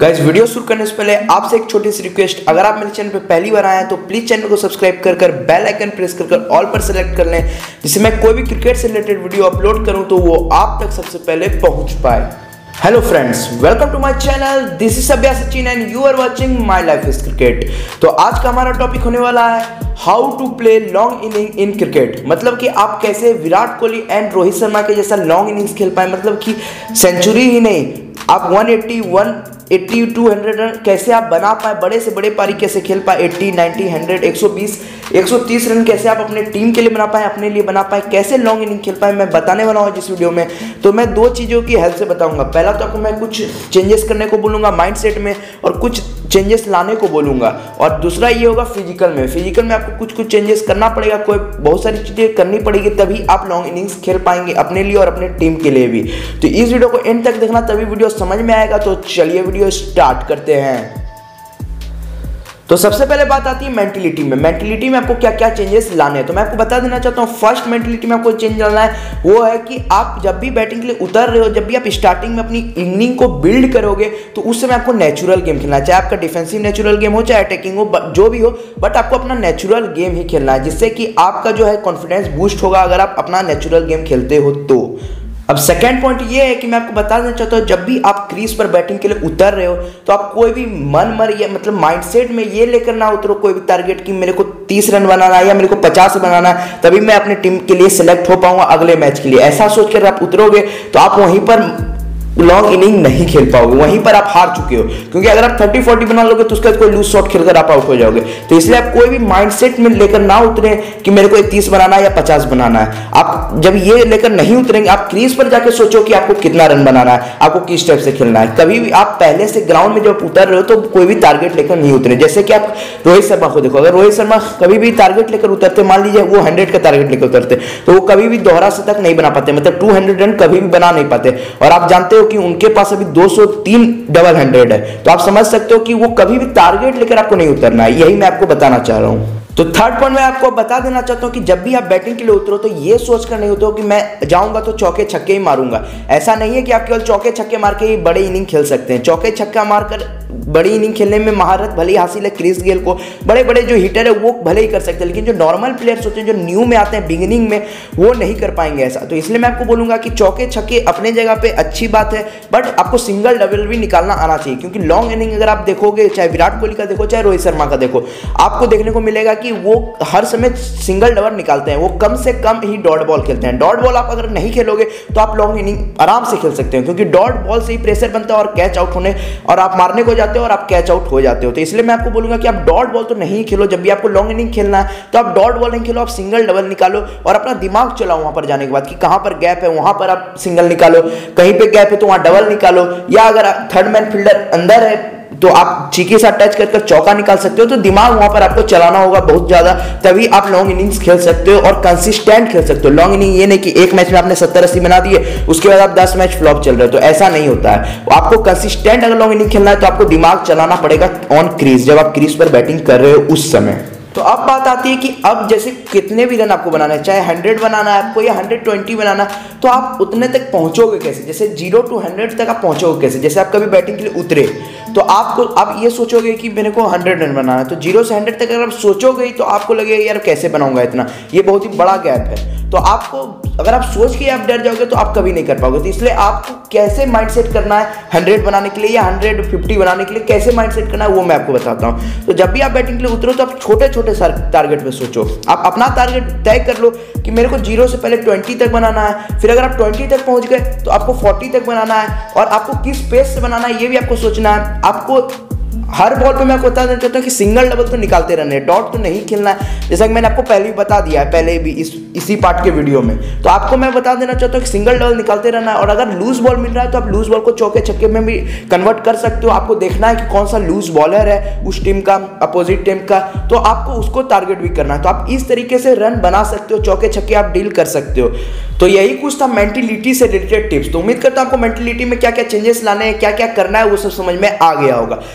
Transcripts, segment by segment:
Guys video शुरू करने से पहले आपसे एक छोटी सी रिक्वेस्ट, अगर आप मेरे चैनल पे पहली बार आए हैं तो प्लीज चैनल को सब्सक्राइब कर बेल आइकन प्रेस कर ऑल पर सेलेक्ट कर लें, जिससे मैं कोई भी क्रिकेट से रिलेटेड वीडियो अपलोड करूं तो वो आप तक सबसे पहले पहुंच पाए। Hello friends, welcome to my channel. This is Sabya Sachin and you are watching my life is cricket. तो आज का हमारा टॉपिक होने वाला है how to play long inning in cricket. मतलब कि आप कैसे विराट कोहली एंड रोहित शर्मा के जैसा लॉन्ग इनिंग्स खेल पाए, मतलब कि सेंचुरी ही नहीं, आप 180, 180, 200 रन कैसे आप बना पाए, बड़े से बड़े पारी कैसे खेल पाए, 80, 90, 100, 120, 130 रन कैसे आप अपने टीम के लिए बना पाए, अपने लिए बना पाए, कैसे लॉन्ग इनिंग खेल पाए, मैं बताने वाला हूँ जिस वीडियो में। तो मैं दो चीज़ों की हेल्प से बताऊंगा। पहला तो आपको मैं कुछ चेंजेस करने को बोलूँगा माइंडसेट में और कुछ चेंजेस लाने को बोलूँगा, और दूसरा ये होगा फिजिकल में। फिजिकल में आपको कुछ चेंजेस करना पड़ेगा, कोई बहुत सारी चीज़ें करनी पड़ेगी, तभी आप लॉन्ग इनिंग्स खेल पाएंगे अपने लिए और अपने टीम के लिए भी। तो इस वीडियो को एंड तक देखना, तभी वीडियो समझ में आएगा। तो चलिए वीडियो स्टार्ट करते हैं। तो सबसे पहले बात आती है मेंटलिटी में। मेंटलिटी में आपको क्या क्या चेंजेस लाने हैं, तो मैं आपको बता देना चाहता हूँ। फर्स्ट मेंटलिटी में आपको चेंज लाना है वो है कि आप जब भी बैटिंग के लिए उतर रहे हो, जब भी आप स्टार्टिंग में अपनी इनिंग को बिल्ड करोगे, तो उस समय आपको नेचुरल गेम खेलना है। चाहे आपका डिफेंसिव नेचुरल गेम हो, चाहे अटैकिंग हो, जो भी हो, बट आपको अपना नेचुरल गेम ही खेलना है, जिससे कि आपका जो है कॉन्फिडेंस बूस्ट होगा अगर आप अपना नेचुरल गेम खेलते हो तो। अब सेकंड पॉइंट ये है कि मैं आपको बता देना चाहता हूँ, जब भी आप क्रीज पर बैटिंग के लिए उतर रहे हो तो आप कोई भी मन मर या मतलब माइंडसेट में ये लेकर ना उतरो कोई भी टारगेट कि मेरे को 30 रन बनाना है या मेरे को 50 बनाना है, तभी मैं अपनी टीम के लिए सिलेक्ट हो पाऊंगा अगले मैच के लिए। ऐसा सोचकर आप उतरोगे तो आप वहीं पर लॉन्ग इनिंग नहीं खेल पाओगे, वहीं पर आप हार चुके हो। क्योंकि अगर आप 30-40 बना लोगे तो उसके बाद कोई लूज शॉट खेलकर आप आउट हो जाओगे। तो इसलिए आप कोई भी माइंडसेट में लेकर ना उतरे कि मेरे को 30 बनाना है या 50 बनाना है। आप जब ये लेकर नहीं उतरेंगे, आप क्रीज पर जाकर सोचो कि आपको कितना रन बनाना है, आपको किस टाइप से खेलना है। कभी भी आप पहले से ग्राउंड में जब उतर रहे हो तो कोई भी टारगेट लेकर नहीं उतरे। जैसे कि आप रोहित शर्मा को देखो, अगर रोहित शर्मा कभी भी टारगेट लेकर उतरते, मान लीजिए वो 100 का टारगेट लेकर उतरते, तो वो कभी भी दोहरा शतक नहीं बना पाते, मतलब 200 रन कभी भी बना नहीं पाते। और आप जानते हो कि उनके पास 203 डबल 100 है, तो आप समझ सकते हो कि वो कभी भी टारगेट लेकर आपको नहीं उतरना है। यही मैं आपको बताना चाह रहा हूं। तो थर्ड पॉइंट मैं आपको बता देना चाहता हूं कि जब भी आप बैटिंग के लिए उतरो तो ये सोचकर नहीं उतरो कि मैं जाऊंगा तो चौके छक्के ही मारूंगा। ऐसा नहीं है कि आप केवल चौके छक्के मार के ही बड़े इनिंग खेल सकते हैं। चौके छक्का मारकर बड़ी इनिंग खेलने में महारत भले ही हासिल है क्रिस गेल को, बड़े बड़े जो हिटर है वो भले ही कर सकते हैं, लेकिन जो नॉर्मल प्लेयर्स होते हैं, जो न्यू में आते हैं बिगिनिंग में, वो नहीं कर पाएंगे ऐसा। तो इसलिए मैं आपको बोलूंगा कि चौके छक्के अपने जगह पे अच्छी बात है, बट आपको सिंगल डबल भी निकालना आना चाहिए। क्योंकि लॉन्ग इनिंग अगर आप देखोगे, चाहे विराट कोहली का देखो, चाहे रोहित शर्मा का देखो, आपको देखने को मिलेगा कि वो हर समय सिंगल डबल निकालते हैं। वो कम से कम ही डॉट बॉल खेलते हैं। डॉट बॉल आप अगर नहीं खेलोगे तो आप लॉन्ग इनिंग आराम से खेल सकते हैं, क्योंकि डॉट बॉल से ही प्रेशर बनता है और कैच आउट होने, और आप मारने को जाते हो और आप कैच आउट हो जाते हो। तो इसलिए मैं आपको बोलूंगा कि आप डॉट बॉल तो नहीं खेलो। जब भी आपको लॉन्ग इनिंग खेलना है तो आप डॉट बॉल नहीं खेलो, आप सिंगल डबल निकालो और अपना दिमाग चलाओ वहां पर जाने के बाद कि कहां पर गैप है, वहां पर आप सिंगल निकालो, कहीं पे गैप है तो वहां डबल निकालो, या अगर थर्ड मैन फील्डर अंदर है तो आप चीके साथ टच कर चौका निकाल सकते हो। तो दिमाग वहां पर आपको चलाना होगा बहुत ज्यादा, तभी आप लॉन्ग इनिंग्स खेल सकते हो और कंसिस्टेंट खेल सकते हो। लॉन्ग इनिंग ये नहीं कि एक मैच में आपने 70-80 बना दिए, उसके बाद आप 10 मैच फ्लॉप चल रहे हो, तो ऐसा नहीं होता है। आपको कंसिस्टेंट अगर लॉन्ग इनिंग खेलना है तो आपको दिमाग चलाना पड़ेगा ऑन क्रीज, जब आप क्रीज पर बैटिंग कर रहे हो उस समय। तो अब बात आती है कि अब जैसे कितने भी रन आपको बनाना है, चाहे 100 बनाना है आपको या 120 बनाना, तो आप उतने तक पहुंचोगे कैसे? जैसे 0 to 100 तक आप पहुंचोगे कैसे? जैसे आप कभी बैटिंग के लिए उतरे तो आपको आप ये सोचोगे कि मेरे को 100 रन बनाना है, तो 0 से 100 तक अगर आप सोचोगे तो आपको लगेगा यार कैसे बनाऊंगा इतना, ये बहुत ही बड़ा गैप है। तो आपको अगर आप सोच के आप डर जाओगे तो आप कभी नहीं कर पाओगे। तो इसलिए आपको कैसे माइंडसेट करना है 100 बनाने के लिए या 150 बनाने के लिए, कैसे माइंडसेट करना है वो मैं आपको बताता हूँ। तो जब भी आप बैटिंग के लिए उतरो तो आप छोटे छोटे टारगेट पे सोचो। आप अपना टारगेट तय कर लो कि मेरे को 0 से पहले 20 तक बनाना है, फिर अगर आप 20 तक पहुंच गए तो आपको 40 तक बनाना है, और आपको किस पेस से बनाना है ये भी आपको सोचना है। आपको हर बॉल पे मैं आपको बता देना चाहता हूँ कि सिंगल डबल तो निकालते रहने, डॉट तो नहीं खेलना है, जैसा कि मैंने आपको पहले भी बता दिया है, पहले भी इसी पार्ट के वीडियो में। तो आपको मैं बता देना चाहता हूँ कि सिंगल डबल निकालते रहना है, और अगर लूज बॉल मिल रहा है तो आप लूज बॉल को चौके छक्के में भी कन्वर्ट कर सकते हो। आपको देखना है कि कौन सा लूज बॉलर है उस टीम का, अपोजिट टीम का, तो आपको उसको टारगेट भी करना है। तो आप इस तरीके से रन बना सकते हो, चौके छक्के आप डील कर सकते हो। तो यही कुछ था मेंटलिटी से रिलेटेड टिप्स। तो उम्मीद करता हूं आपको मेंटलिटी में क्या क्या चेंजेस लाने हैं, क्या क्या करना है वो सब समझ में आ गया होगा। अब बात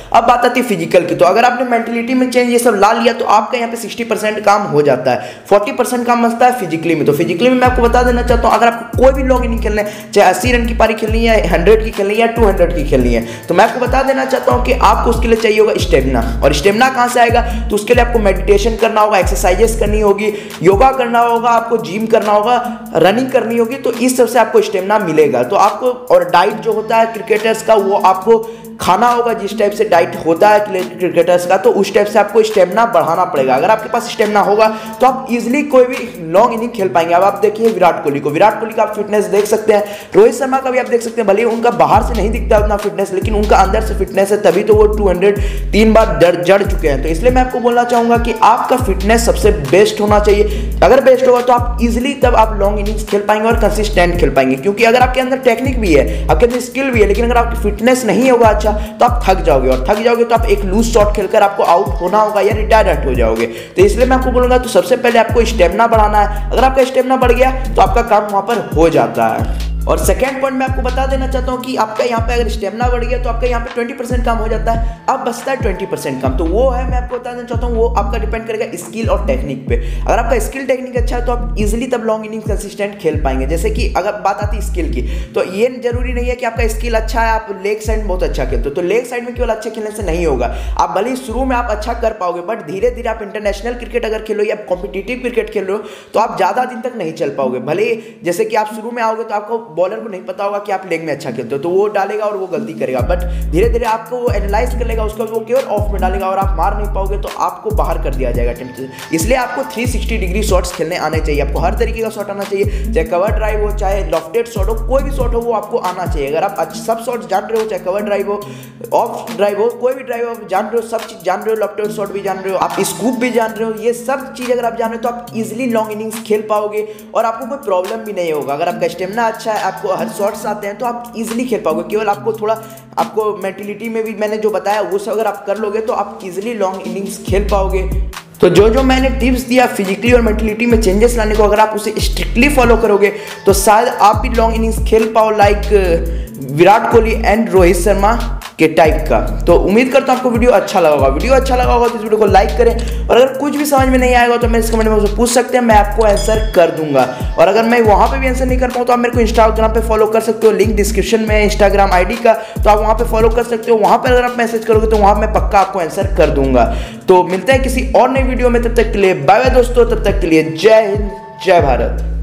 आती है फिजिकल की। तो अगर आपने मेंटलिटी में चेंज ये सब ला लिया तो आपका यहाँ पे 60% काम हो जाता है, 40% काम बचता है फिजिकली में। तो फिजिकली में मैं आपको बता देना चाहता हूँ, अगर आपको कोई भी लॉन्ग इनिंग खेलना है, चाहे 80 रन की पारी खेलनी है, 100 की खेलनी है, 200 की खेलनी है, तो मैं आपको बता देना चाहता हूँ कि आपको उसके लिए चाहिए होगा स्टेमिना। और स्टेमिना कहाँ से आएगा? तो उसके लिए आपको मेडिटेशन करना होगा, एक्सरसाइजेस करनी होगी, योगा करना होगा, आपको जिम करना होगा, रनिंग करनी होगी। तो इस सब से आपको स्टेमिना मिलेगा। तो आपको, और डाइट जो होता है क्रिकेटर्स का, वो आपको खाना होगा जिस टाइप से डाइट होता है क्रिकेटर्स का, तो उस टाइप से आपको स्टेमिना बढ़ाना पड़ेगा। अगर आपके पास स्टेमिना होगा तो आप इजीली कोई भी लॉन्ग इनिंग खेल पाएंगे। अब आप देखिए विराट कोहली को, विराट कोहली का आप फिटनेस देख सकते हैं, रोहित शर्मा का भी आप देख सकते हैं। भले उनका बाहर से नहीं दिखता उतना फिटनेस, लेकिन उनका अंदर से फिटनेस है, तभी तो वो 203 बार जड़ चुके हैं। तो इसलिए मैं आपको बोलना चाहूंगा कि आपका फिटनेस सबसे बेस्ट होना चाहिए। अगर बेस्ट होगा तो आप इजिली तब आप लॉन्ग इनिंग्स खेल पाएंगे और कंसिस्टेंट खेल पाएंगे। क्योंकि अगर आपके अंदर टेक्निक भी है, आपके अंदर स्किल भी है, लेकिन अगर आपकी फिटनेस नहीं होगा अच्छा, तो आप थक जाओगे, और थक जाओगे तो आप एक लूज शॉट खेलकर आपको आउट होना होगा या रिटायर्ड हो जाओगे। तो इसलिए मैं आपको बोलूंगा, तो सबसे पहले आपको स्टेमिना बढ़ाना है। अगर आपका स्टेमिना बढ़ गया तो आपका काम वहां पर हो जाता है। और सेकंड पॉइंट मैं आपको बता देना चाहता हूं कि आपका यहाँ पे अगर स्टेमिना बढ़ गया तो आपका यहाँ पे 20% काम हो जाता है, अब बचता है 20% काम। तो वो है, मैं आपको बता देना चाहता हूँ, वो आपका डिपेंड करेगा स्किल और टेक्निक पे। अगर आपका स्किल टेक्निक अच्छा है तो आप इजीली तब लॉन्ग इनिंग कंसिस्टेंट खेल पाएंगे। जैसे कि अगर बात आती है स्किल की, तो ये जरूरी नहीं है कि आपका स्किल अच्छा है, आप लेग साइड में बहुत अच्छा खेलते हो, तो लेग साइड में केवल अच्छे खेलने से नहीं होगा। आप भले शुरू में आप अच्छा कर पाओगे, बट धीरे धीरे आप इंटरनेशनल क्रिकेट अगर खेलो या कॉम्पिटिटिव क्रिकेट खेल रहे हो तो आप ज्यादा दिन तक नहीं चल पाओगे। भले जैसे कि आप शुरू में आओगे तो आपको बॉलर को नहीं पता होगा कि आप लेग में अच्छा खेलते हो, तो वो डालेगा और वो गलती करेगा, बट धीरे धीरे आपको वो एनालाइज कर लेगा, उसके बाद वो केवल ऑफ में डालेगा और आप मार नहीं पाओगे तो आपको बाहर कर दिया जाएगा टीम से। इसलिए आपको 360 डिग्री शॉट्स खेलने आने चाहिए। आपको हर तरीके का शॉट आना चाहिए, चाहे कवर ड्राइव हो, चाहे लॉफ्टेड शॉट हो, कोई भी शॉट हो वो आपको आना चाहिए। अगर आप सब शॉट्स जान रहे हो, चाहे कवर ड्राइव हो, ऑफ ड्राइव हो, कोई भी ड्राइव आप जान रहे हो, सब चीज जान रहे हो, लॉफ्टेड शॉट भी जान रहे हो, आप स्कूप भी जान रहे हो, ये सब चीज अगर आप जान रहे हो तो आप इजिली लॉन्ग इनिंग्स खेल पाओगे और आपको कोई प्रॉब्लम भी नहीं होगा। अगर आपका स्टेमिना अच्छा है, आपको हर शॉट्स आते हैं, तो आप इजीली खेल पाओगे। केवल आपको थोड़ा, आपको मेंटलिटी में भी मैंने जो बताया वो सब अगर आप कर लोगे तो आप इजीली लॉन्ग इनिंग्स खेल पाओगे। तो जो मैंने टिप्स दिया फिजिकली और मेंटलिटी में चेंजेस लाने को, अगर आप उसे स्ट्रिक्टली फॉलो करोगे तो शायद आप भी लॉन्ग इनिंग्स खेल पाओ, लाइक विराट कोहली एंड रोहित शर्मा के टाइप का। तो उम्मीद करता हूँ आपको वीडियो अच्छा लगा होगा। वीडियो अच्छा लगा होगा तो इस वीडियो को लाइक करें, और अगर कुछ भी समझ में नहीं आएगा तो मेरे कमेंट में मुझसे पूछ सकते हैं, मैं आपको आंसर कर दूंगा। और अगर मैं वहाँ पे भी आंसर नहीं कर पाऊँ तो आप मेरे को इंस्टाग्राम पे फॉलो कर सकते हो, लिंक डिस्क्रिप्शन में इंस्टाग्राम आईडी का, तो आप वहाँ पे फॉलो कर सकते हो। वहाँ पर अगर आप मैसेज करोगे तो वहाँ मैं पक्का आपको आंसर कर दूंगा। तो मिलते हैं किसी और नई वीडियो में, तब तक के लिए बाय बाय दोस्तों, तब तक के लिए जय हिंद, जय भारत।